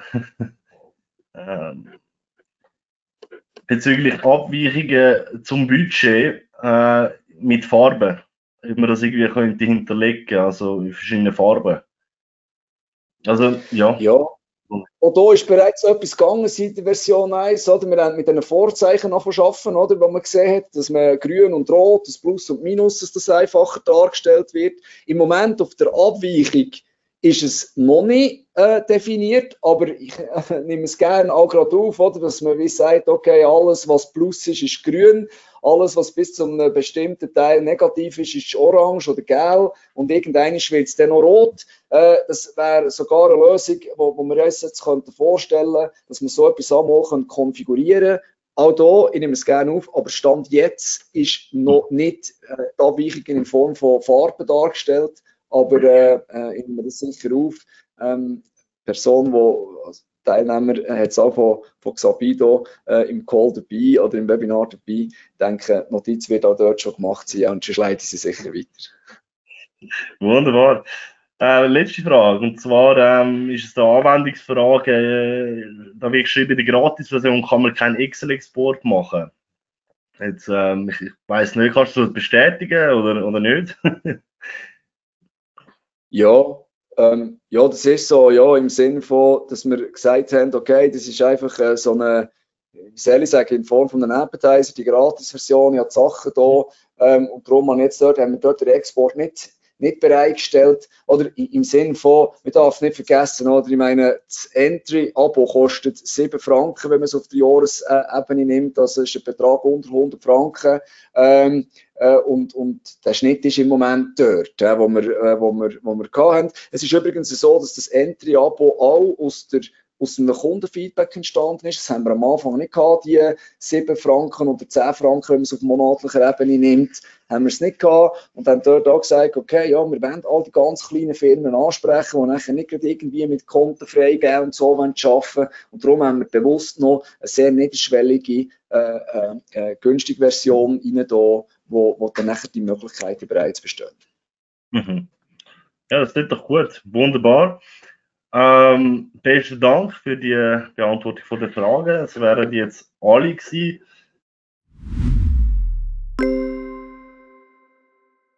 Bezüglich Abweichungen zum Budget mit Farben. Ob man das irgendwie könnte hinterlegen, also in verschiedenen Farben. Also, ja. Ja. Und da ist bereits etwas gegangen seit der Version 1, oder? Wir haben mit diesen Vorzeichen arbeiten, oder? Wo man gesehen hat, dass man grün und rot, das Plus und Minus, dass das einfacher dargestellt wird. Im Moment auf der Abweichung ist es noch nicht definiert, aber ich nehme es gerne auch gerade auf, oder? Dass man wie sagt, okay, alles was Plus ist, ist grün. Alles, was bis zu einem bestimmten Teil negativ ist, ist orange oder gelb und irgendwann wird es dann noch rot. Das wäre sogar eine Lösung, wo wir uns jetzt vorstellen könnten, dass wir so etwas einmal konfigurieren können. Auch hier, ich nehme es gerne auf, aber Stand jetzt ist noch nicht die Abweichung in Form von Farben dargestellt, aber ich nehme das sicher auf. Person, die Teilnehmer hat es auch von Xabido im Call dabei oder im Webinar dabei. Ich denke, die Notiz wird auch dort schon gemacht sein und sonst leiten sie sicher weiter. Wunderbar. Letzte Frage, und zwar ist es eine Anwendungsfrage, da wird geschrieben, in der Gratis-Version kann man keinen Excel-Export machen. Jetzt, ich weiss nicht, kannst du das bestätigen oder nicht? Ja, das ist so, ja, im Sinne von, dass wir gesagt haben, okay, das ist einfach so eine, wie soll ich sagen, in Form von einem Appetizer, die Gratis-Version, ich habe die Sachen da, und darum haben wir dort den Export nicht bereitgestellt. Oder im Sinne von, man darf es nicht vergessen, oder? Ich meine, das Entry-Abo kostet 7 Franken, wenn man es auf der Jahresebene nimmt. Also ist ein Betrag unter 100 Franken. Und der Schnitt ist im Moment dort, wo wir hatten. Es ist übrigens so, dass das Entry-Abo auch aus einem Kundenfeedback entstanden ist. Das haben wir am Anfang nicht gehabt, die 7 Franken oder 10 Franken, wenn man es auf monatlicher Ebene nimmt, haben wir es nicht gehabt und haben dort auch gesagt, okay, ja, wir wollen all die ganz kleinen Firmen ansprechen, die nachher nicht irgendwie mit Konten freigeben und so arbeiten. Und darum haben wir bewusst noch eine sehr niederschwellige, günstige Version rein da, wo dann nachher die Möglichkeiten bereits bestehen. Mhm. Ja, das klingt doch gut. Wunderbar. Besten Dank für die Beantwortung der Fragen. Es wären jetzt alle gewesen.